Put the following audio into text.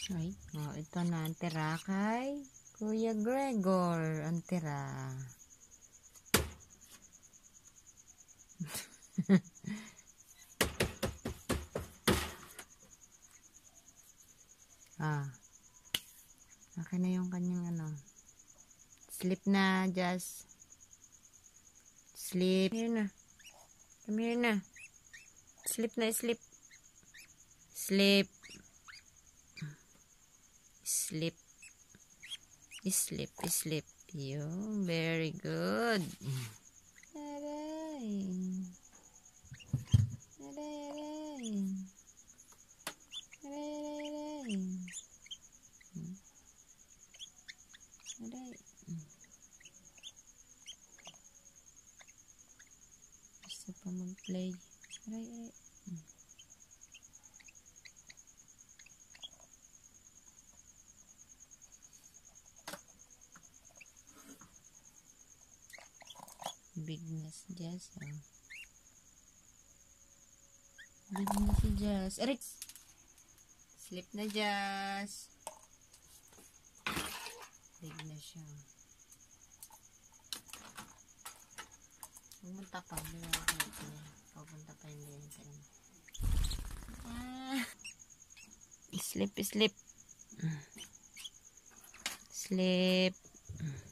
Ay, oh, ito na ang tira kay Kuya Gregor. Ang tira. Akin na yung kanyang ano. Sleep na, Jazz. Sleep. Here na. Come here na. Sleep na, sleep. Sleep. Sleep. Sleep, sleep. Yun, very good. Aray. Aray, aray. Aray, aray, aray. Aray. Gusto pa mag-play. Aray, aray. Big na si Jazz, oh. Big na si Jazz. Aray! Sleep na, Jazz. Big na siya. Pumunta pa. Pupunta pa hindi. Sleep, sleep. Sleep.